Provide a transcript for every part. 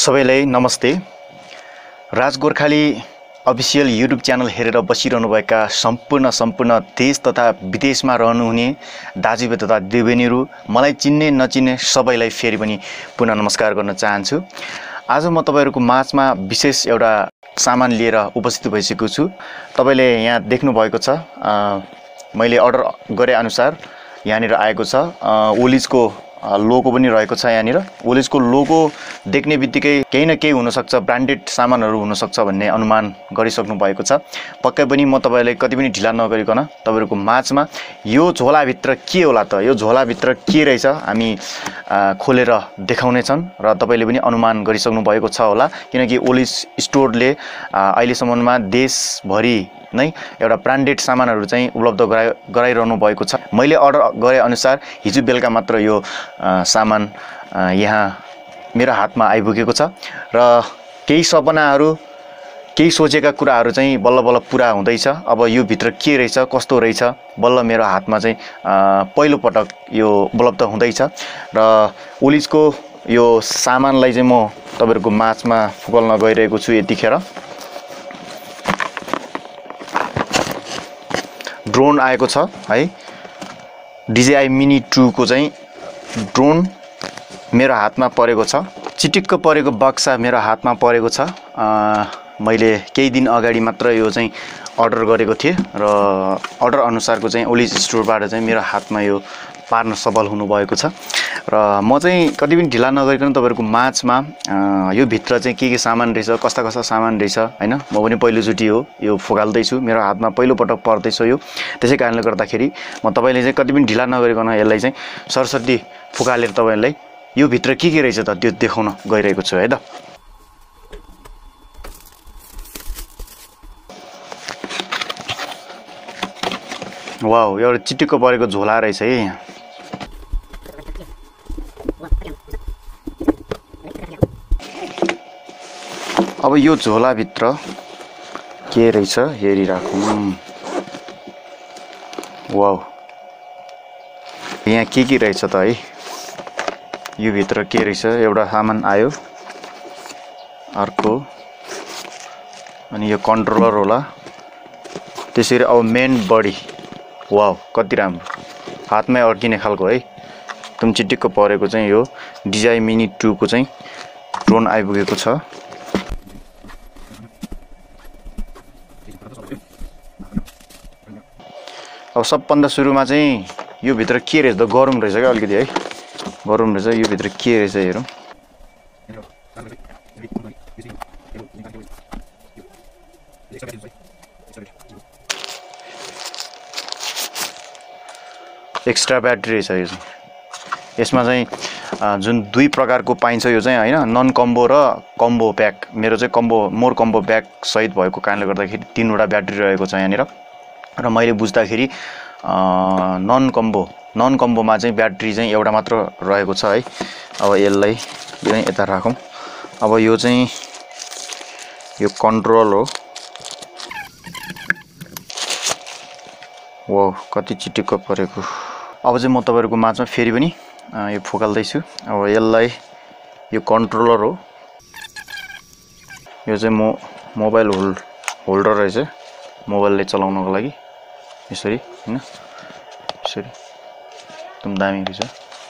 सबैलाई नमस्ते। Raj Gorkhali official YouTube channel हेरेर बसिरहनुभएका सम्पूर्ण देश तथा विदेशमा रहनुहुने दाजुभाइ तथा दिदीबहिनीहरू, मलाई चिन्ने नचिन्ने सबैलाई फेरि पनि पुनः नमस्कार गर्न चाहन्छु। आज म तपाईहरुको माझमा विशेष एउटा सामान लिएर उपस्थित भइसकेको छु। तपाईले यहाँ देख्नु भएको छ, मैले अर्डर गरे अनुसार यहाँनिर आएको छ। ओलिजको लोगो पनि रहेको छ। यहाँनिर ओलिजको लोगो देख्ने बित्तिकै केही न केही हुन सक्छ, ब्रान्डेड सामानहरू हुन सक्छ भन्ने अनुमान गरिसक्नु भएको छ। पक्कै पनि म तपाईलाई कति पनि ढिला नगरिकन तपाईहरुको माझमा यो झोला भित्र के होला त, यो झोला भित्र के रहेछ हामी खोलेर देखाउने छन् र तपाईले पनि अनुमान गरिसक्नु भएको छ होला, किनकि ओलिज स्टोरले अहिलेसम्ममा देशभरि नै एउटा ब्रान्डेड सामानहरू चाहिँ उपलब्ध गराइरहनु भएको छ। मैले अर्डर गरे अनुसार हिजो बेलुका मात्र यो सामान यहाँ मेरो हातमा आइपुगेको छ र केही सपनाहरू, केही सोचेका कुराहरू चाहिँ बल्ल बल्ल पुरा हुँदैछ। अब यो भित्र के रहेछ, कस्तो रहेछ, बल्ल मेरो हातमा चाहिँ पहिलो पटक यो उपलब्ध हुँदैछ र ओलिजको यो सामानलाई चाहिँ म तपाईहरुको माझमा फुकाल्न गइरहेको छु। यतिखेर ड्रोन आएको छ है, DJI मिनी 2 को चाहिँ ड्रोन मेरो हातमा परेको छ। चिटिक्क परेको बक्सा मेरो हातमा परेको छ। मैले केही दिन अगाडि मात्र यो चाहिँ अर्डर गरेको थिएँ र अर्डर अनुसारको चाहिँ ओलिज स्टोरबाट चाहिँ मेरो हातमा यो पार्न सफल हुनुभएको छ र म चाहिँ कति पनि ढिला नगरिकन तपाईहरुको माझमा यो भित्र चाहिँ के सामान रहेछ, कस्ता कस्ता सामान रहेछ हैन, म पनि पहिलोचोटि हो यो फुकाल्दै छु। मेरो हातमा पहिलो पटक पर्दैछ यो, त्यसै कारणले गर्दाखेरि म तपाईले चाहिँ कति पनि ढिला नगरिकन यसलाई चाहिँ सरसर्ती फुकालेर तपाईहरुलाई यो भित्र के रहेछ त त्यो देखाउन गइरहेको छु है त। वाउ, एउटा चिटिक्क परेको झोला रहेछ है यहाँ। अब यो झोला भित्र के रहेछ हेरिराखौँ। वाउ, यहाँ के रहेछ त है, यो भित्र के रहेछ। एउटा सामान आयो, अर्को, अनि यो कन्ट्रोलर होला। त्यसरी अब मेन बडी। वाउ, कति राम्रो, हातमै अड्किने खालको है, एकदम चिटिक्क परेको चाहिँ यो DJI मिनी 2 को चाहिँ ड्रोन आइपुगेको छ। अब सबभन्दा सुरुमा चाहिँ यो भित्र के रहेछ त, गरौँ रहेछ क्या अलिकति है, गरौँ रहेछ। यो भित्र के रहेछ हेरौँ। एक्स्ट्रा ब्याट्री रहेछ यो चाहिँ। यसमा चाहिँ जुन दुई प्रकारको पाइन्छ यो चाहिँ हैन, नन कम्बो र कम्बो प्याक। मेरो चाहिँ मोर कम्बो प्याक सहित भएको कारणले गर्दाखेरि 3 वटा ब्याट्री रहेको छ यहाँनिर र मैले बुझ्दाखेरि नन कम्बोमा चाहिँ ब्याट्री चाहिँ एउटा मात्र रहेको छ है। अब यसलाई चाहिँ यता राखौँ। अब यो चाहिँ यो कन्ट्रोल हो। वाउ, कति चिटिक्क परेको। अब चाहिँ म तपाईहरुको माझमा फेरि पनि यो फुकाल्दै छु। अब यसलाई यो कन्ट्रोलर हो, यो चाहिँ मोबाइल होल्डर रहेछ, मोबाइलले चलाउनको लागि यसरी हैन, यसरी एकदम दामी रहेछ।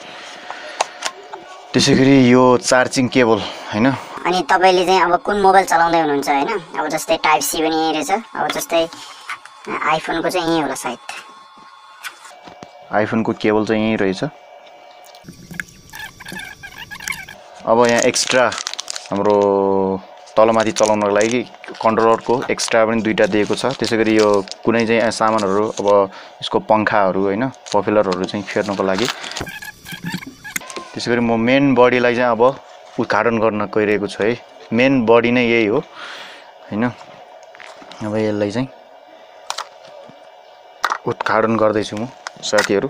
त्यसैगरी यो चार्जिङ केबल हैन। अनि तपाईले चाहिँ अब कुन मोबाइल चलाउँदै हुनुहुन्छ हैन, अब जस्तै टाइप सी पनि यही रहेछ। अब जस्तै आइफोनको चाहिँ यही होला सायद, आइफोनको केबल चाहिँ यही रहेछ। अब यहाँ एक्स्ट्रा हाम्रो तलमाथि चलाउनको लागि कन्ट्रोलरको एक्स्ट्रा पनि 2टा दिएको छ। त्यसैगरी यो कुनै चाहिँ सामानहरू, अब यसको पंखाहरू हैन, पपुलरहरू चाहिँ फेर्नको लागि। त्यसैगरी म मेन बडीलाई चाहिँ अब उद्घाटन गर्न गइरहेको छु है। मेन बडी नै यही हो हैन। अब यसलाई चाहिँ उद्घाटन गर्दै छु म साथीहरु।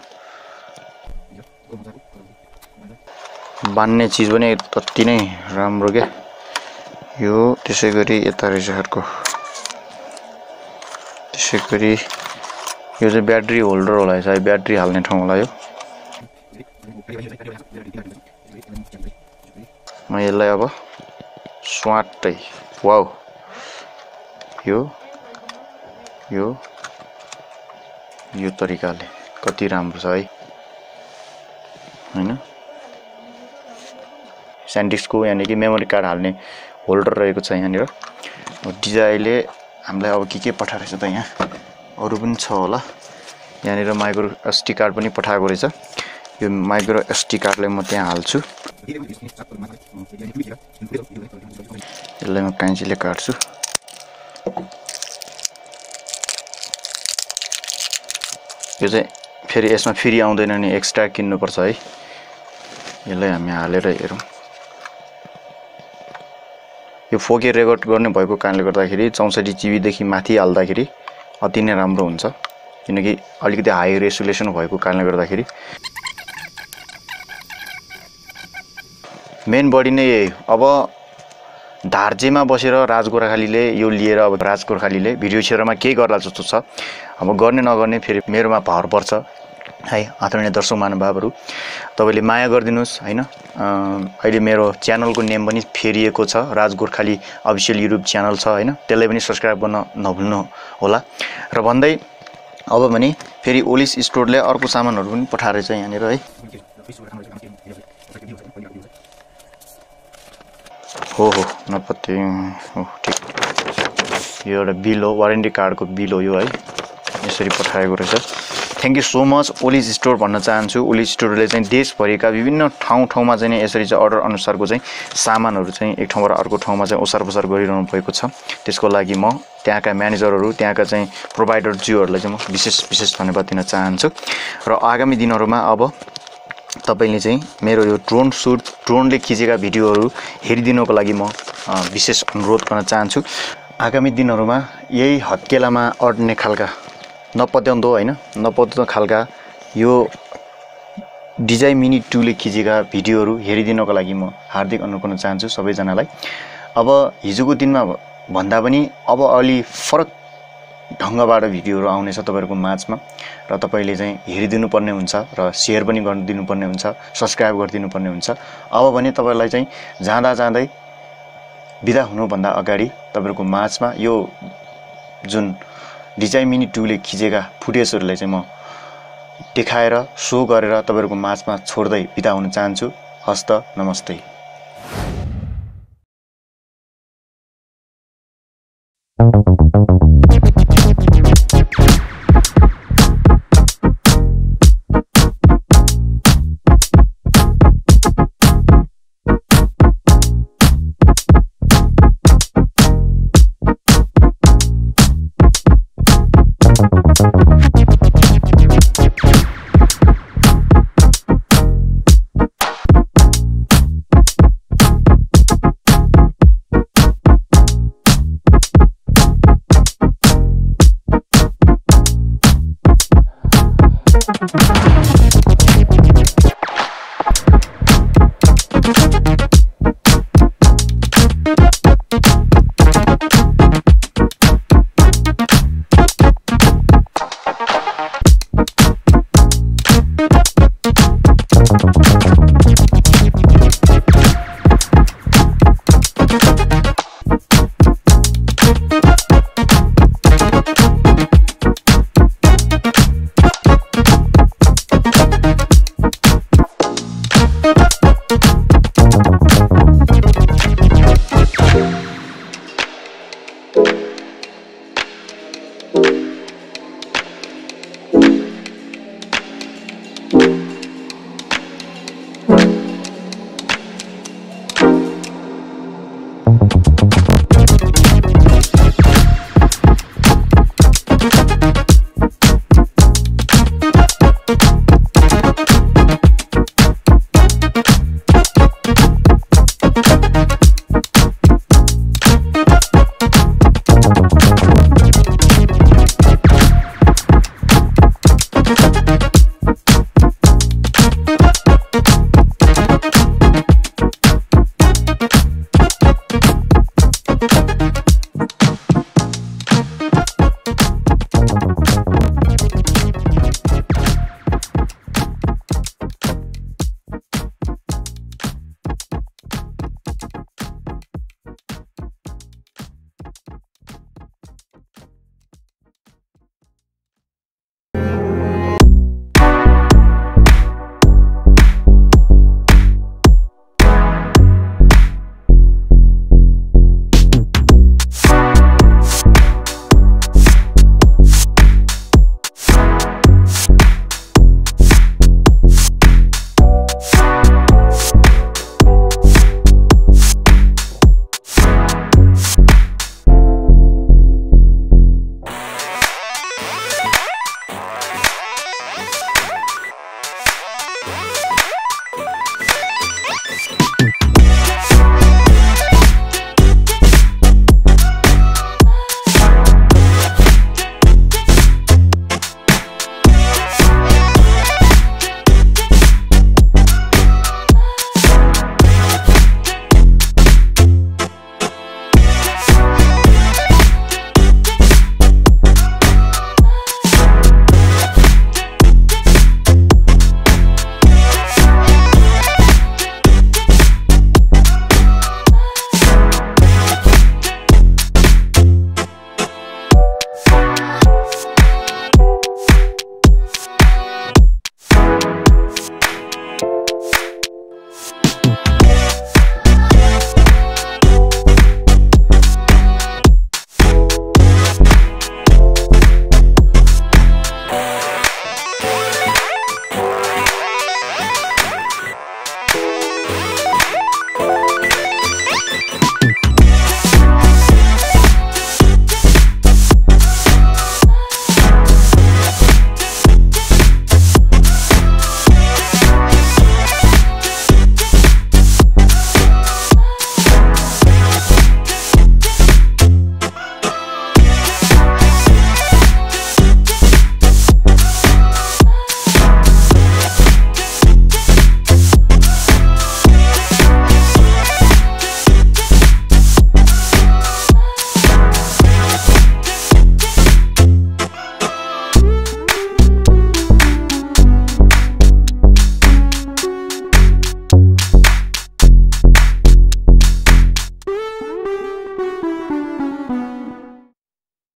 बान्ने चीज पनि तत्ति नै राम्रो के यो। त्यसैगरी यता रहेछ अर्को। त्यसैगरी यो चाहिँ ब्याट्री होल्डर होला, सायद ब्याट्री हाल्ने ठाउँ होला यो। म यसलाई अब स्वाटै वाउ यो तरिकाले कति राम्रो छ है हैन स्यान्डिस्कको यानी कि मेमोरी कार्ड हाल्ने होल्डर रहेको छ यहाँनिर डिजाइनले हामीलाई अब के पठाएको रहेछ त यहाँ अरु पनि छ होला यहाँनिर माइक्रो एसडी कार्ड पनि पठाएको रहेछ यो माइक्रो एसडी कार्डलाई म त्यहाँ हाल्छु यसलाई म काइँचीले काट्छु यो चाहिँ फेरि यसमा फ्री आउँदैन नि एक्स्ट्रा किन्नुपर्छ है यसलाई हामी हालेर हेरौँ यो 4K रेकर्ड गर्ने भएको कारणले गर्दाखेरि 64 GB देखि माथि हाल्दाखेरि अति नै राम्रो हुन्छ किनकि अलिकति हाई रेजोल्युसन भएको कारणले गर्दाखेरि मेन बडी नै अब धार्जेमा बसेर राजगोर्खालीले यो लिएर अब राजगोर्खालीले भिडियो क्षेत्रमा के गर्ला जस्तो छ अब गर्ने नगर्ने फेरि मेरोमा भर पर्छ है आदरणीय दर्शक महानुभावहरु तपाईले माया गर्दिनुस् हैन अहिले मेरो च्यानलको नेम पनि फेरिएको छ राजगोर्खाली अफिसियल युट्युब च्यानल छ हैन त्यसलाई पनि सब्स्क्राइब गर्न नभुल्नु होला र भन्दै अब भने फेरि ओलिस स्टोरले अर्को सामानहरु पनि पठाएर चाहिँ यहाँनिर है हो नपत्ते हो ठीक यो एउटा बिल हो वारेन्टी कार्डको बिल हो यो है यसरी पठाएको रहेछ thank you so much Olis store भन्न चाहन्छु ओलिस स्टोरले चाहिँ देशभरिका विभिन्न ठाउँमा चाहिँ यसरी चाहिँ अर्डर अनुसारको चाहिँ सामानहरु चाहिँ एक ठाउँबाट अर्को ठाउँमा चाहिँ ओसार-पसार गरिरहनु भएको छ त्यसको लागि म त्यहाँका म्यानेजरहरु त्यहाँका चाहिँ प्रोवाइडर ज्यूहरुलाई चाहिँ म विशेष धन्यवाद दिन चाहन्छु र आगामी दिनहरुमा अब तपाईले चाहिँ मेरो यो ड्रोनले खिचेका भिडियोहरु हेरिदिनको लागि म विशेष अनुरोध गर्न चाहन्छु आगामी दिनहरुमा यही हत्केलामा अड्ने खालका नपत्याउँदो हैन नपत्याउँदो खालका यो डिजाइ मिनी 2 ले खिचेका भिडियोहरु हेरिदिनको लागि म हार्दिक अनुरोध गर्न चाहन्छु सबैजनालाई अब हिजोको दिनमा भन्दा पनि अब अलि फरक ढंगबाट भिडियोहरु आउनेछ तपाईहरुको माझमा र तपाईले चाहिँ हेरिदिनु पर्ने हुन्छ र शेयर पनि गरिदिनु पर्ने हुन्छ सब्स्क्राइब गरिदिनु पर्ने हुन्छ अब भने तपाईलाई चाहिँ जाँदै बिदा हुनु भन्दा अगाडि तपाईहरुको माझमा यो जुन डिजाइन मिनी 2 ले खिचेका फुटेजहरुलाई चाहिँ म देखाएर शो गरेर तपाईहरुको माझमा छोड्दै बिदा हुन चाहन्छु हस्त नमस्ते you